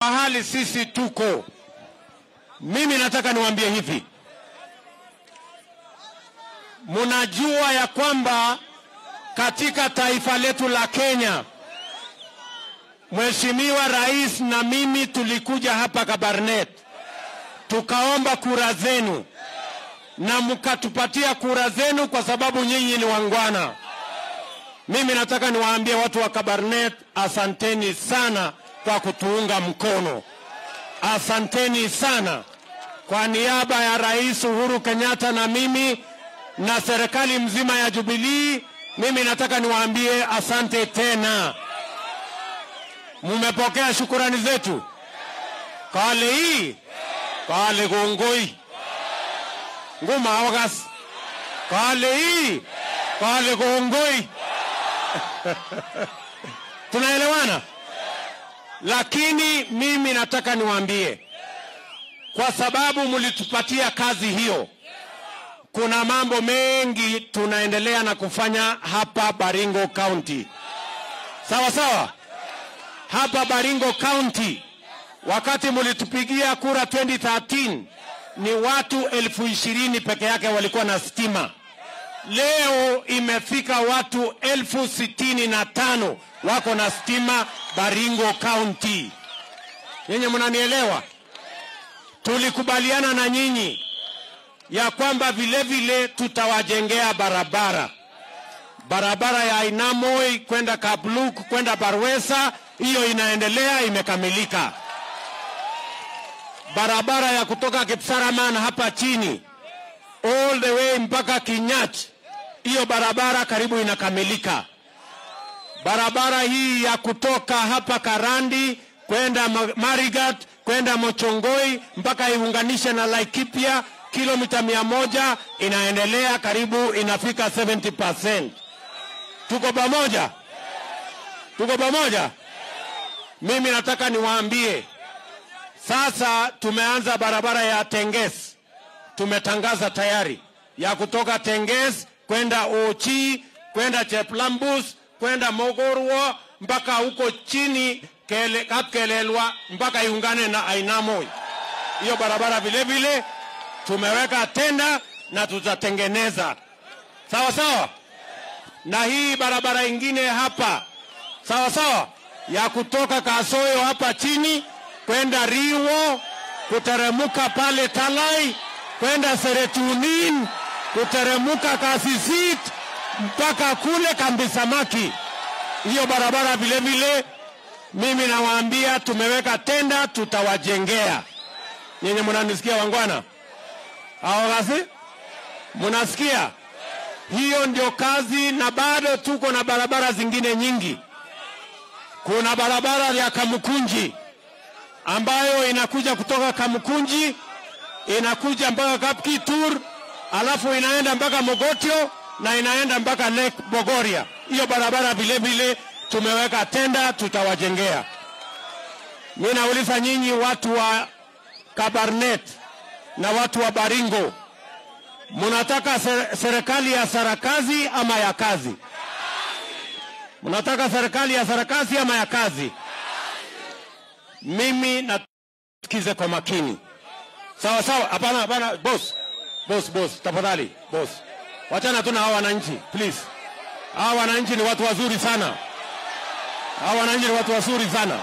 Mahali sisi tuko, mimi nataka niwaambie hivi, munajua ya kwamba katika taifa letu la Kenya, Mheshimiwa Rais na mimi tulikuja hapa Kabarnet, tukaomba kura zenu na mkatupatia kura zenu kwa sababu nyinyi ni wangwana. Mimi nataka niwaambie watu wa Kabarnet, asanteni sana kwa kutuunga mkono. Asanteni sana. Kwa niaba ya Rais Uhuru Kenyatta na mimi na serikali mzima ya Jubilee, mimi nataka niwaambie asante tena. Mumepokea shukurani zetu? Kale hii, kale gongoi, nguma awagas, kale hii, kale gongoi. Tunaelewana? Lakini mimi nataka niwaambie, kwa sababu mulitupatia kazi hiyo, kuna mambo mengi tunaendelea na kufanya hapa Baringo County. Sawa sawa? Hapa Baringo County, wakati mulitupigia kura 2013, ni watu 20,000 peke yake walikuwa na stima. Leo imefika watu 65,000 wako na stima Baringo County. Nyinyi mnanielewa? Tulikubaliana na nyinyi ya kwamba vile vile tutawajengea barabara. Barabara ya Ainamoi kwenda Kapluk kwenda Barwesa, hiyo inaendelea, imekamilika. Barabara ya kutoka Kipsaraman hapa chini all the way mpaka Kinyat, hiyo barabara karibu inakamilika. Barabara hii ya kutoka hapa Karandi kwenda Marigat kwenda Mochongoi mpaka iunganishe na Laikipia kilomita 100 inaendelea, karibu inafika 70%. Tuko pamoja? Tuko pamoja? Mimi nataka niwaambie, sasa tumeanza barabara ya Tenges. Tumetangaza tayari ya kutoka Tenges kwenda Ochi, kwenda Cheplambus, kwenda Mogorwo mpaka huko chini Kapkelelwa mpaka iungane na Ainamoi. Hiyo barabara vile vile tumeweka tenda na tutatengeneza. Sawa sawa? Na hii barabara ingine hapa, sawa sawa, ya kutoka Kasoyo hapa chini kwenda Riwo, kuteremuka pale Talai, kwenda Seretunin, kuteremuka Kasisit mpaka kule Kambisamaki. Hiyo barabara vile vile mimi nawaambia tumeweka tenda, tutawajengea. Nyinyi mnanisikia wangwana? Awagasi? Mnasikia? Hiyo ndio kazi, na bado tuko na barabara zingine nyingi. Kuna barabara ya Kamukunji ambayo inakuja kutoka Kamukunji inakuja mpaka Kapkitur, alafu inaenda mpaka Mogotio na inaenda mpaka Lake Bogoria. Hiyo barabara vile vile tumeweka tenda, tutawajengea. Mimi nauliza nyinyi watu wa Kabarnet na watu wa Baringo, mnataka serikali ya sarakazi ama ya kazi? Mnataka serikali ya sarakazi ama ya kazi? Mimi nasikize kwa makini. Sawa sawa? Hapana hapana, boss, tafadhali boss. Wachana tu na hawa wananchi, please. Hawa wananchi ni watu wazuri sana. Hawa wananchi ni watu wazuri sana.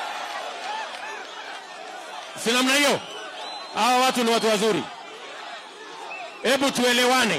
Si namna hiyo? Hawa watu ni watu wazuri. Hebu tuelewane.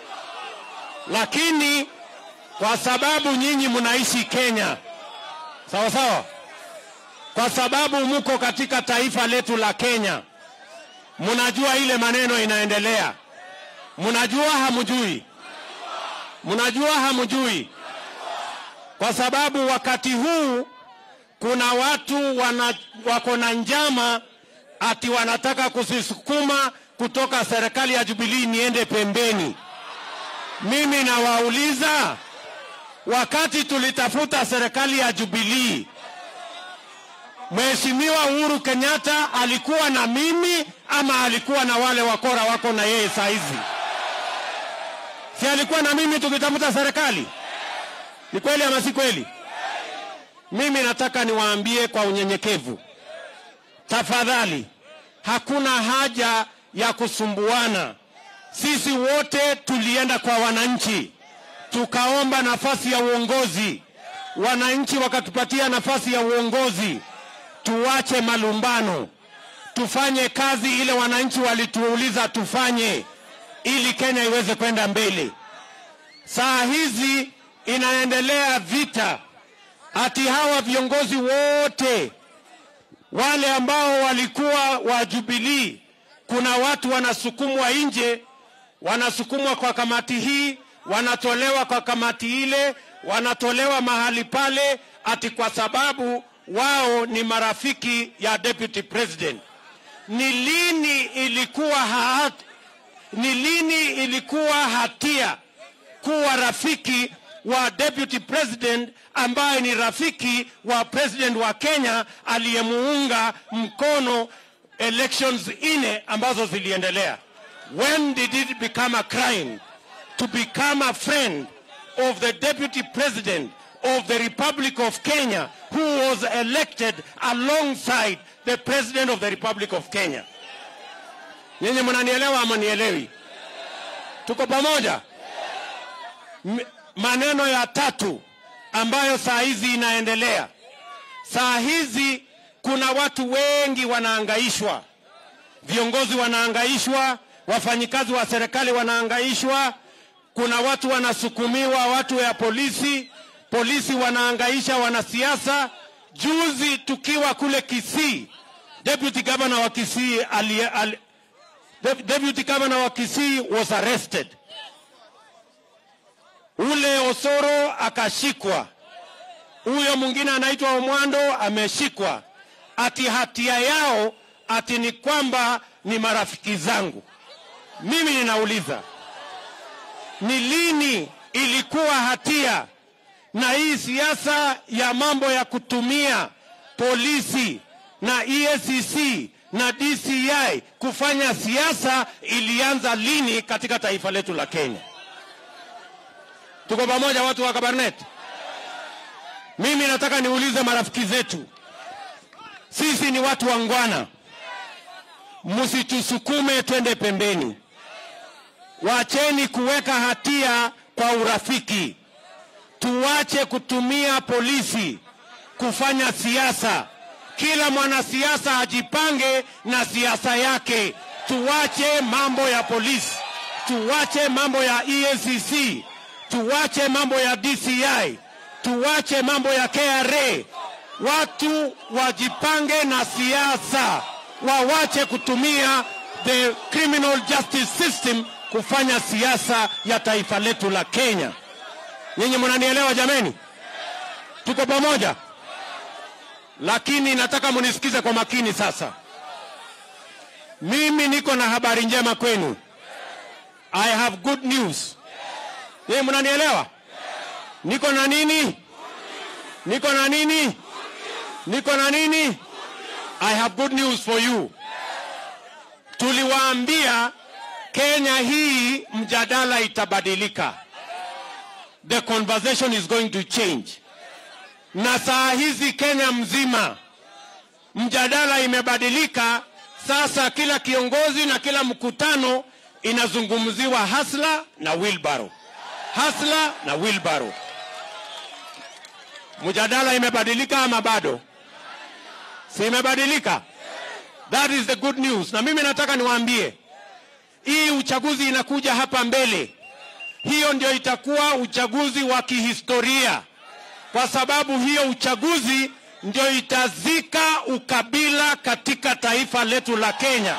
Lakini kwa sababu nyinyi mnaishi Kenya, sawa sawa, kwa sababu mko katika taifa letu la Kenya, mnajua ile maneno inaendelea. Mnajua hamjui? Mnajua hamjui? Kwa sababu wakati huu kuna watu wako na njama ati wanataka kusisukuma kutoka serikali ya Jubilee niende pembeni. Mimi nawauliza, wakati tulitafuta serikali ya Jubilee, Mheshimiwa Uhuru Kenyatta alikuwa na mimi ama alikuwa na wale wakora wako na yeye saa hizi? Si alikuwa na mimi tukitafuta serikali? Ni kweli ama si kweli? Mimi nataka niwaambie kwa unyenyekevu tafadhali, hakuna haja ya kusumbuana. Sisi wote tulienda kwa wananchi, tukaomba nafasi ya uongozi. Wananchi wakatupatia nafasi ya uongozi. Tuache malumbano, tufanye kazi ile wananchi walituuliza tufanye, ili Kenya iweze kwenda mbele. Saa hizi inaendelea vita, ati hawa viongozi wote wale ambao walikuwa wa Jubilee, kuna watu wanasukumwa nje, wanasukumwa kwa kamati hii, wanatolewa kwa kamati ile, wanatolewa mahali pale, ati kwa sababu wao ni marafiki ya deputy president. Ni lini ilikuwa hatia kuwa rafiki wa deputy president ambaye ni rafiki wa president wa Kenya aliyemuunga mkono elections ambazo ziliendelea? When did it become a crime to become a friend of the deputy president of the Republic of Kenya who was elected alongside the president of the Republic of Kenya? Nyinyi mnanielewa ama nielewi? Tuko pamoja? Maneno ya tatu ambayo saa hizi inaendelea. Saa hizi kuna watu wengi wanaangaishwa. Viongozi wanaangaishwa, wafanyikazi wa serikali wanaangaishwa, kuna watu wanasukumiwa, watu ya polisi wanaangaisha wanasiasa. Juzi tukiwa kule Kisii, deputy governor wa Kisii was arrested. Ule Osoro akashikwa. Huyo mwingine anaitwa Omwando ameshikwa. Ati hatia yao ati ni kwamba ni marafiki zangu. Mimi ninauliza, ni lini ilikuwa hatia? Na hii siasa ya mambo ya kutumia polisi na EACC na DCI kufanya siasa ilianza lini katika taifa letu la Kenya? Tuko pamoja watu wa Kabarnet? Mimi nataka niulize marafiki zetu, sisi ni watu wangwana, msitusukume twende pembeni. Wacheni kuweka hatia kwa urafiki. Tuache kutumia polisi kufanya siasa. Kila mwanasiasa ajipange na siasa yake. Tuache mambo ya polisi, tuache mambo ya EACC, tuache mambo ya DCI, tuache mambo ya KRA. Watu wajipange na siasa, wawache kutumia the criminal justice system kufanya siasa ya taifa letu la Kenya. Nyinyi mnanielewa jameni? Tuko pamoja? Lakini nataka munisikize kwa makini sasa. Mimi niko na habari njema kwenu. I have good news. Nyinyi mnanielewa? Niko na nini? Niko na nini? Niko na nini? I have good news for you. Tuliwaambia Kenya hii mjadala itabadilika. The conversation is going to change. Na saa hizi Kenya mzima mjadala imebadilika. Sasa kila kiongozi na kila mkutano inazungumziwa hasla na wheelbarrow. Hasla na wheelbarrow. Mjadala imebadilika ama bado? Si imebadilika? That is the good news. Na mimi nataka niwaambie, hii uchaguzi inakuja hapa mbele. Hiyo ndio itakuwa uchaguzi wa kihistoria. Kwa sababu hiyo uchaguzi ndio itazika ukabila katika taifa letu la Kenya.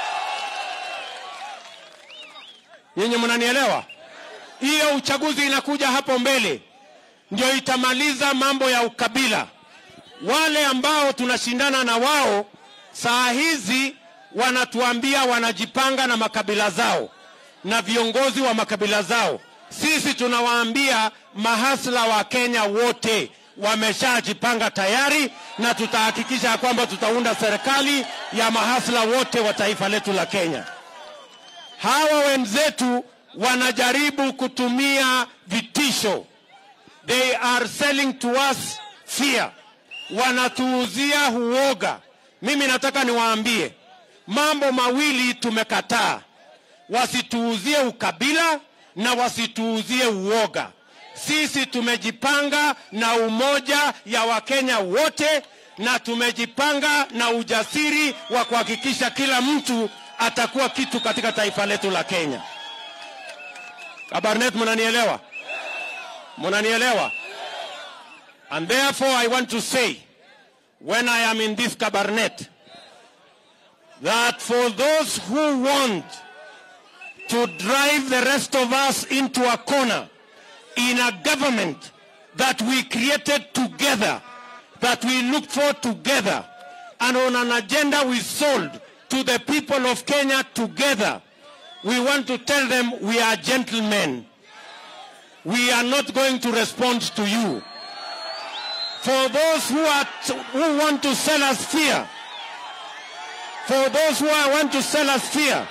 Nyinyi mnanielewa? Hiyo uchaguzi inakuja hapo mbele ndio itamaliza mambo ya ukabila. Wale ambao tunashindana na wao saa hizi wanatuambia wanajipanga na makabila zao na viongozi wa makabila zao. Sisi tunawaambia mahasla wa Kenya wote wameshajipanga tayari, na tutahakikisha kwamba tutaunda serikali ya mahasla wote wa taifa letu la Kenya. Hawa wenzetu wanajaribu kutumia vitisho. They are selling to us fear. Wanatuuzia huoga Mimi nataka niwaambie mambo mawili tumekataa. Wasituuzie ukabila na wasituuzie uoga. Sisi tumejipanga na umoja ya Wakenya wote, na tumejipanga na ujasiri wa kuhakikisha kila mtu atakuwa kitu katika taifa letu la Kenya. Kabarnet, mnanielewa? Mnanielewa? And therefore I want to say, when I am in this cabinet, that for those who want to drive the rest of us into a corner in a government that we created together, that we looked for together, and on an agenda we sold to the people of Kenya together, we want to tell them we are gentlemen. We are not going to respond to you. For those who want to sell us fear, for those who want to sell us fear,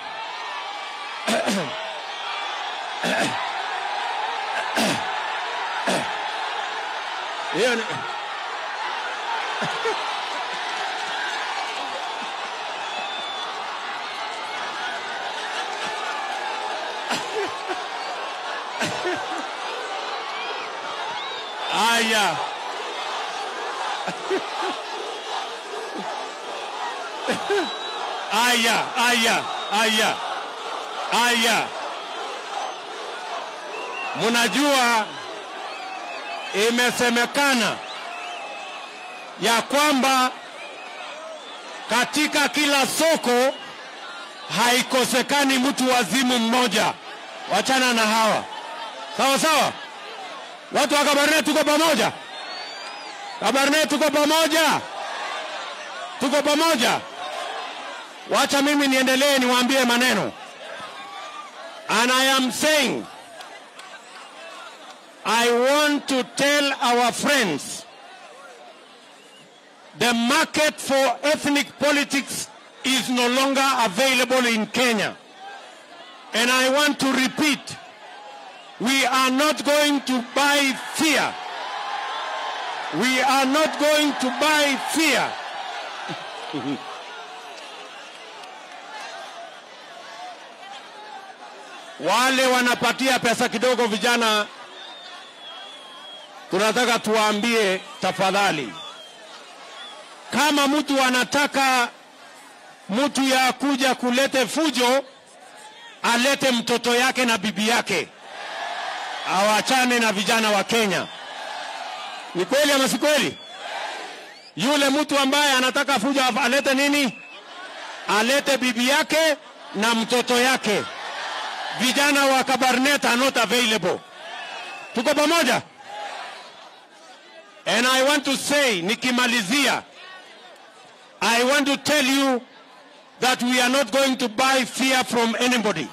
Aya. Aya. Munajua imesemekana ya kwamba katika kila soko haikosekani mtu wazimu mmoja. Wachana na hawa. Sawa sawa? Watu wa Kabarnet tuko pamoja. Kabarnet tuko pamoja. Tuko pamoja. Wacha mimi niendelee niwaambie maneno. And I am saying, I want to tell our friends, the market for ethnic politics is no longer available in Kenya. And I want to repeat, we are not going to buy fear. We are not going to buy fear. Wale wanapatia pesa kidogo vijana, tunataka tuwaambie tafadhali, kama mtu anataka mtu ya kuja kulete fujo, alete mtoto yake na bibi yake, awachane na vijana wa Kenya. Ni kweli ama si kweli? Yule mtu ambaye anataka fujo alete nini? Alete bibi yake na mtoto yake. Vijana wa Kabarnet are not available. Tuko pamoja? And I want to say, nikimalizia, I want to tell you that we are not going to buy fear from anybody.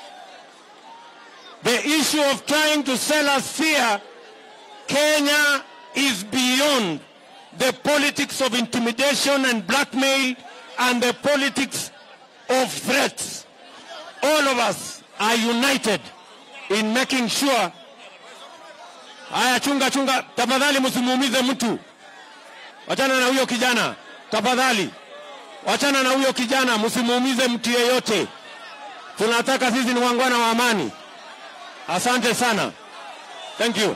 The issue of trying to sell us fear, Kenya is beyond the politics of intimidation and blackmail and the politics of threats. All of us are united in making sure. Aya, chunga, tafadhali msimuumize mtu. Wachana na huyo kijana, tafadhali. Wachana na huyo kijana, msimuumize mtu yeyote. Tunataka sisi ni wangwana wa amani. Asante sana. Thank you.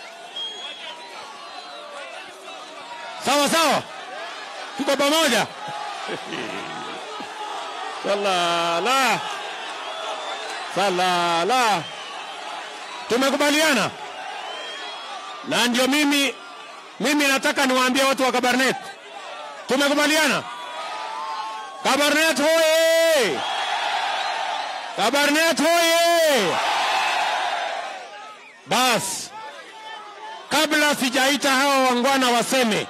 Sawa sawa. Tuko pamoja. Salala. Salala. Tumekubaliana? Na ndio mimi nataka niwaambie watu wa Kabarnet. Tumekubaliana? Kabarnet hoye! Kabarnet hoye! Bas, kabla sijaita hawa wangwana waseme,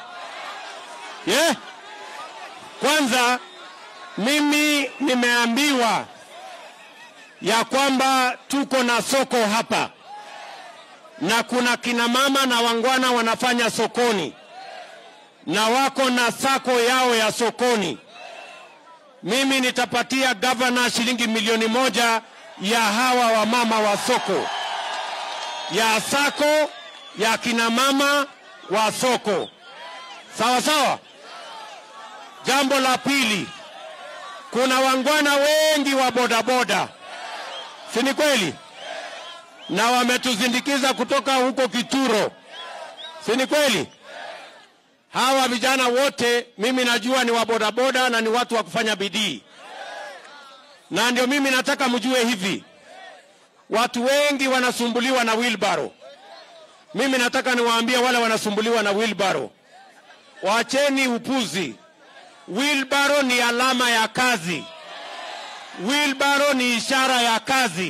kwanza mimi nimeambiwa ya kwamba tuko na soko hapa na kuna kina mama na wangwana wanafanya sokoni na wako na sako yao ya sokoni. Mimi nitapatia governor shilingi 1,000,000 ya hawa wa mama wa soko, ya sako ya kina mama wa soko. Sawa sawa? Jambo la pili, kuna wangwana wengi wa bodaboda, si ni kweli? Na wametuzindikiza kutoka huko Kituro, si ni kweli? Hawa vijana wote mimi najua ni wa bodaboda na ni watu wa kufanya bidii. Na ndio mimi nataka mjue hivi, watu wengi wanasumbuliwa na wheelbarrow. Mimi nataka niwaambie wale wanasumbuliwa na wheelbarrow, waacheni upuzi. Wheelbarrow ni alama ya kazi. Wheelbarrow ni ishara ya kazi.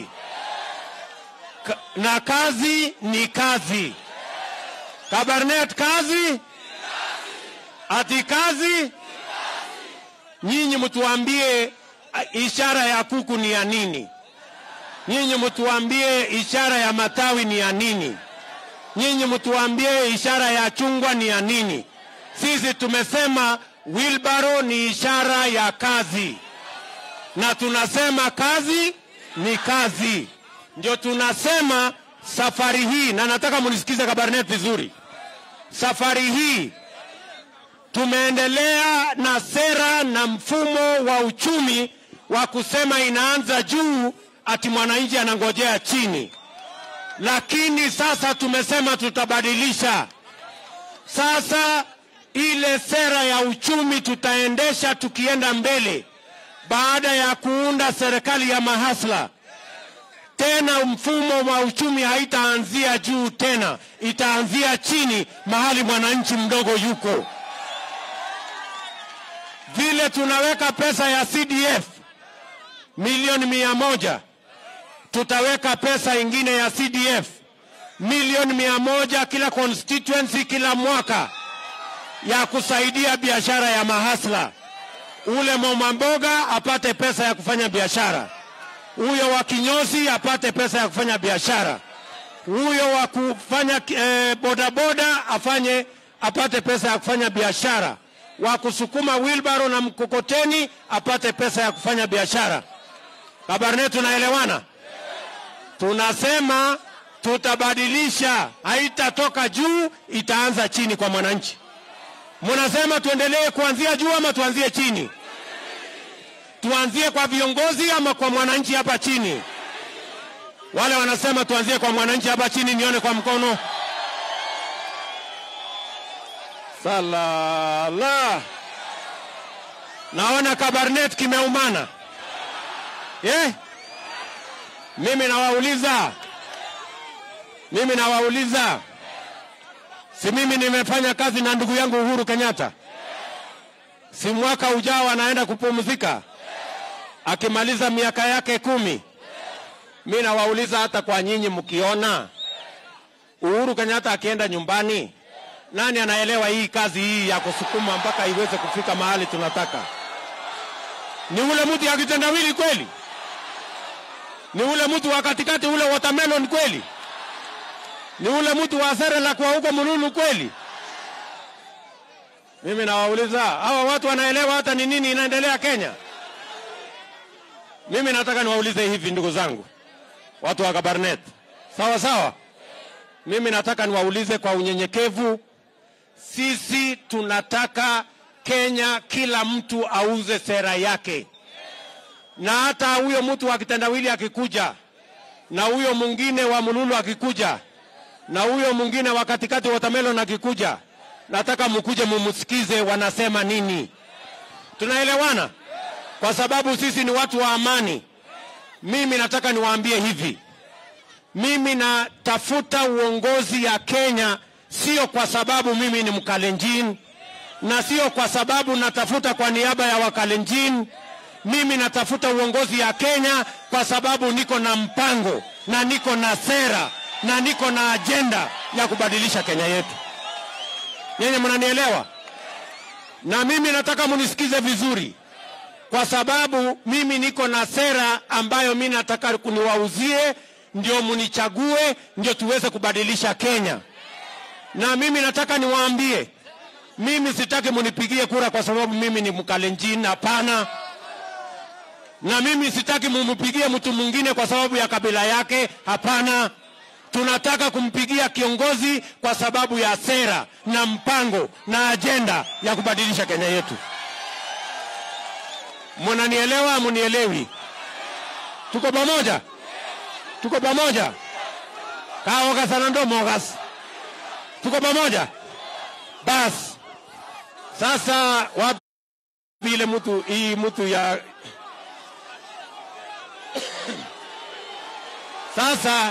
Na kazi ni kazi. Kabarnet kazi? Ati kazi? Nyinyi mtuambie ishara ya kuku ni ya nini? Nyinyi mtuambie ishara ya matawi ni ya nini? Nyinyi mtuambie ishara ya chungwa ni ya nini? Sisi tumesema wheelbarrow ni ishara ya kazi. Na tunasema kazi ni kazi. Ndio tunasema safari hii, na nataka munisikize Kabarnet vizuri. Safari hii tumeendelea na sera na mfumo wa uchumi wa kusema inaanza juu ati mwananchi anangojea chini. Lakini sasa tumesema tutabadilisha. Sasa ile sera ya uchumi tutaendesha tukienda mbele baada ya kuunda serikali ya mahasla. Tena mfumo wa uchumi haitaanzia juu tena, itaanzia chini mahali mwananchi mdogo yuko. Vile tunaweka pesa ya CDF milioni 100, tutaweka pesa ingine ya CDF milioni 100 kila constituency kila mwaka ya kusaidia biashara ya mahasla. Ule mama mboga apate pesa ya kufanya biashara, huyo wa kinyozi apate pesa ya kufanya biashara, huyo wa kufanya bodaboda apate pesa ya kufanya biashara, wa kusukuma wheelbarrow na mkokoteni apate pesa ya kufanya biashara. Kabarnet, tunaelewana? Tunasema tutabadilisha, haitatoka juu, itaanza chini kwa mwananchi. Munasema tuendelee kuanzia juu ama tuanzie chini? Tuanzie kwa viongozi ama kwa mwananchi hapa chini? Wale wanasema tuanzie kwa mwananchi hapa chini, nione kwa mkono. Salala. Naona Kabarnet kimeumana. Mimi nawauliza, si mimi nimefanya kazi na ndugu yangu Uhuru Kenyatta? Si mwaka ujao anaenda kupumzika akimaliza miaka yake 10? Mimi nawauliza, hata kwa nyinyi mkiona Uhuru Kenyatta akienda nyumbani, nani anaelewa hii kazi hii ya kusukuma mpaka iweze kufika mahali tunataka? Ni ule mtu ya kitendawili kweli? Ni ule mtu wa katikati, ule watermelon kweli? Ni ule mtu wa Serela kwa huko Mululu kweli? Mimi nawauliza, hawa watu wanaelewa hata ni nini inaendelea Kenya? Mimi nataka niwaulize hivi, ndugu zangu, watu wa Kabarnet. Sawa sawa? Mimi nataka niwaulize kwa unyenyekevu, sisi tunataka Kenya kila mtu auze sera yake. Na hata huyo mtu wa kitendawili akikuja, na huyo mwingine wa Mululu akikuja, na huyo mwingine wa katikati watermelon akikuja, nataka mkuje mumsikize wanasema nini. Tunaelewana? Kwa sababu sisi ni watu wa amani. Mimi nataka niwaambie hivi, mimi natafuta uongozi ya Kenya sio kwa sababu mimi ni Mkalenjin, na sio kwa sababu natafuta kwa niaba ya Wakalenjin. Mimi natafuta uongozi ya Kenya kwa sababu niko na mpango na niko na sera na niko na agenda ya kubadilisha Kenya yetu. Nyinyi mnanielewa? Na mimi nataka munisikize vizuri, kwa sababu mimi niko na sera ambayo mimi nataka kuniwauzie, ndio munichague, ndio tuweze kubadilisha Kenya. Na mimi nataka niwaambie, mimi sitaki munipigie kura kwa sababu mimi ni Mkalenjin, hapana. Na mimi sitaki mumpigie mtu mwingine kwa sababu ya kabila yake, hapana. Tunataka kumpigia kiongozi kwa sababu ya sera na mpango na agenda ya kubadilisha Kenya yetu. Mnanielewa munielewi? Tuko pamoja? Tuko pamoja? Kaoga sana ndo mogas. Tuko pamoja? Bas. Sasa wapi ile mtu hii mtu ya sasa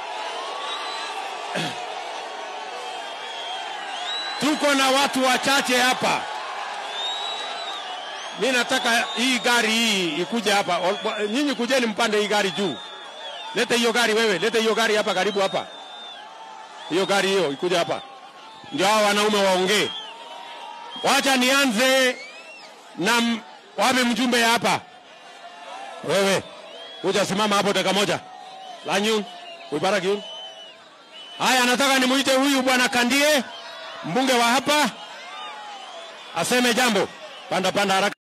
tuko na watu wachache hapa. Mimi nataka hii gari hii ikuje hapa. Nyinyi kujeni mpande hii gari juu. Leta hiyo gari wewe, leta hiyo gari hapa karibu hapa. Hiyo gari hiyo ikuje hapa. Ndio hao wanaume waongee. Wacha nianze na wapi mjumbe hapa. Wewe, kuja simama hapo dakika moja. Lanyu, uibaraki. Haya, nataka nimuite huyu bwana Kandie, mbunge wa hapa. Aseme jambo. Panda haraka.